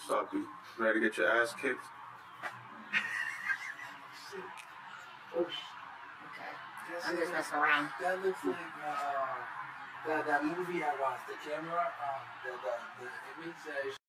Stop you. Ready to get your ass kicked? Shit. Oh, Okay. I'm just messing around. That looks like that movie I watched, The Camera, the image that